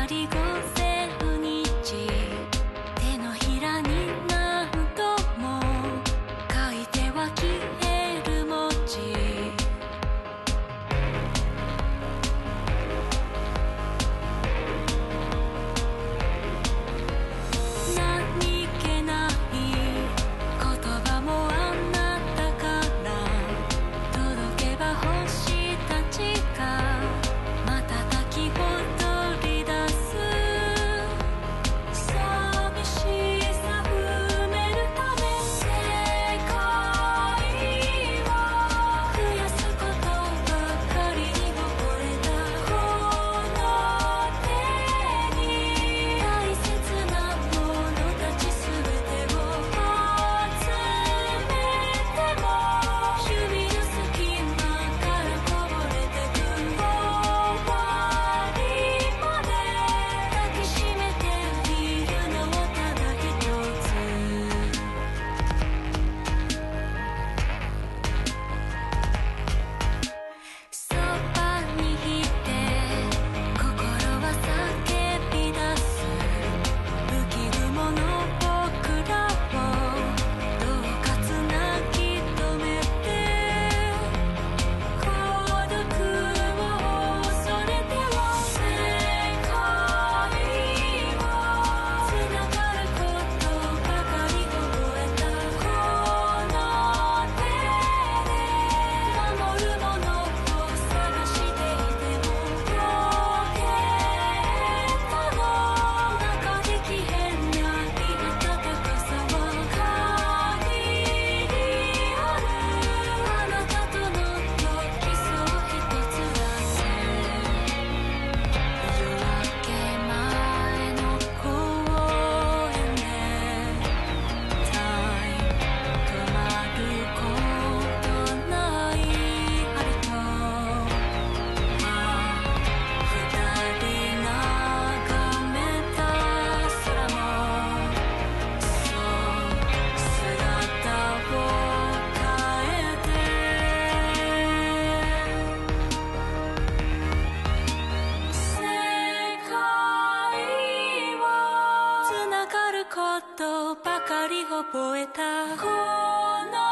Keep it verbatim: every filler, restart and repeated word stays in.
りごせぬ日、手のひらに何度も書いては消える文字、何気ない言葉もあなたから届けば星たちが瞬き踊り出す、寂しさ埋めるため世界を増やすことばかりに溺れたこの手に大切なものたちすべてを集めても指の隙間からこぼれてく終わりまで抱きしめているのはただ一つ、そばにいて心は叫び出す、浮き雲の僕らをどうかつなぎ止めて、孤独を恐れては世界をつながることばかり覚えたこの手で守るものを探していてもポケットの中で奇変な暖かさは限りある、あなたとの時そう一つだけ、夜明け前の公園でタイム止まることない針と二人眺めた空もそう姿を変えて、世界をつながることばかり覚えたこの